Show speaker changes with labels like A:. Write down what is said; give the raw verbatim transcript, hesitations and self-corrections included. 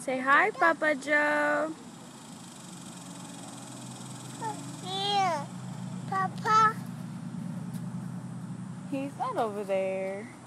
A: Say hi, Papa Joe.
B: Here, Papa.
A: He's not over there.